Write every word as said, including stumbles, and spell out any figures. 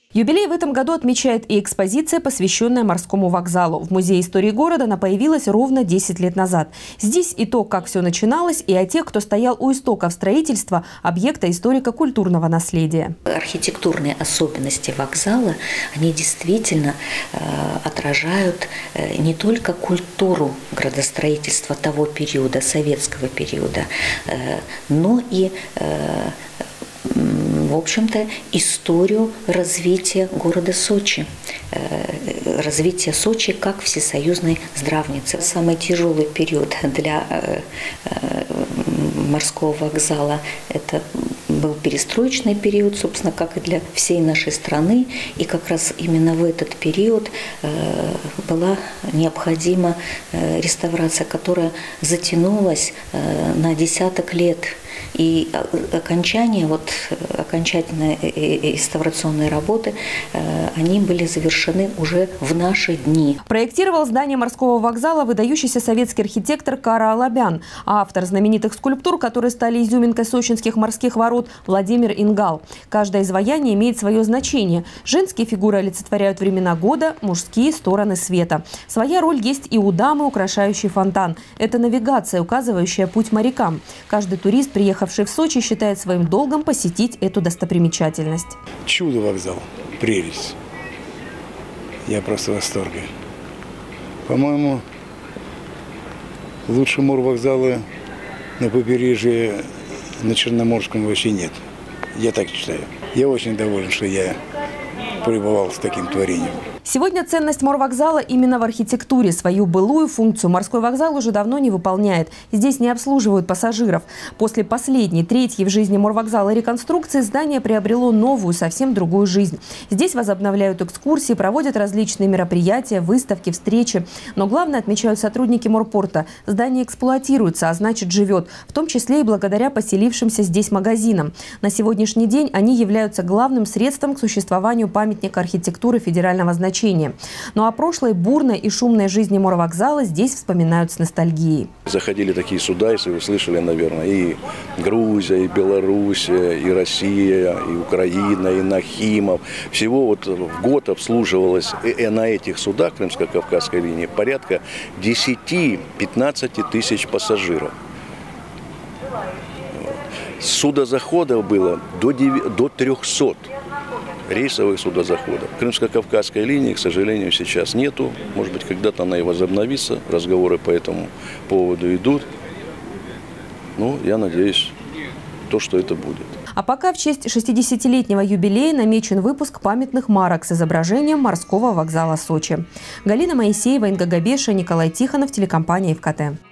Юбилей в этом году отмечает и экспозиция, посвященная морскому вокзалу. В Музее истории города она появилась ровно десять лет назад. Здесь и то, как все начиналось, и о тех, кто стоял у истоков строительства объекта историко-культурного наследия. Архитектурные особенности вокзала, они действительно э, отражают э, не только культуру градостроительства того периода, советского периода, э, но и э, в общем-то, историю развития города Сочи, развития Сочи как всесоюзной здравницы. Самый тяжелый период для морского вокзала – это был перестроечный период, собственно, как и для всей нашей страны. И как раз именно в этот период была необходима реставрация, которая затянулась на десяток лет. И окончание, вот, окончательные реставрационные работы, они были завершены уже в наши дни. Проектировал здание морского вокзала выдающийся советский архитектор Кара Алабян, а автор знаменитых скульптур, которые стали изюминкой сочинских морских ворот, Владимир Ингал. Каждое изваяние имеет свое значение. Женские фигуры олицетворяют времена года, мужские – стороны света. Своя роль есть и у дамы, украшающей фонтан. Это навигация, указывающая путь морякам. Каждый турист, приехавший в Сочи, считает своим долгом посетить эту достопримечательность. Чудо вокзал, прелесть. Я просто в восторге. По-моему, лучше морвокзала на побережье на Черноморском вообще нет. Я так считаю. Я очень доволен, что я пребывал с таким творением. Сегодня ценность морвокзала именно в архитектуре. Свою былую функцию морской вокзал уже давно не выполняет. Здесь не обслуживают пассажиров. После последней, третьей в жизни морвокзала реконструкции здание приобрело новую, совсем другую жизнь. Здесь возобновляют экскурсии, проводят различные мероприятия, выставки, встречи. Но главное, отмечают сотрудники морпорта, здание эксплуатируется, а значит живет, в том числе и благодаря поселившимся здесь магазинам. На сегодняшний день они являются главным средством к существованию памятника архитектуры федерального значения. Ну а прошлой бурной и шумной жизни морвокзала здесь вспоминают с ностальгией. Заходили такие суда, если вы слышали, наверное, и Грузия, и Белоруссия, и Россия, и Украина, и Нахимов. Всего вот в год обслуживалось и на этих судах Крымско-Кавказской линии порядка десяти-пятнадцати тысяч пассажиров. Судозаходов было до трёхсот. Рейсовых судозаходов. Крымско-Кавказской линии, к сожалению, сейчас нету. Может быть, когда-то она и возобновится. Разговоры по этому поводу идут. Ну, я надеюсь, то, что это будет. А пока в честь шестидесятилетнего юбилея намечен выпуск памятных марок с изображением морского вокзала Сочи. Галина Моисеева, Инга Габеша, Николай Тихонов, телекомпания ФКТ.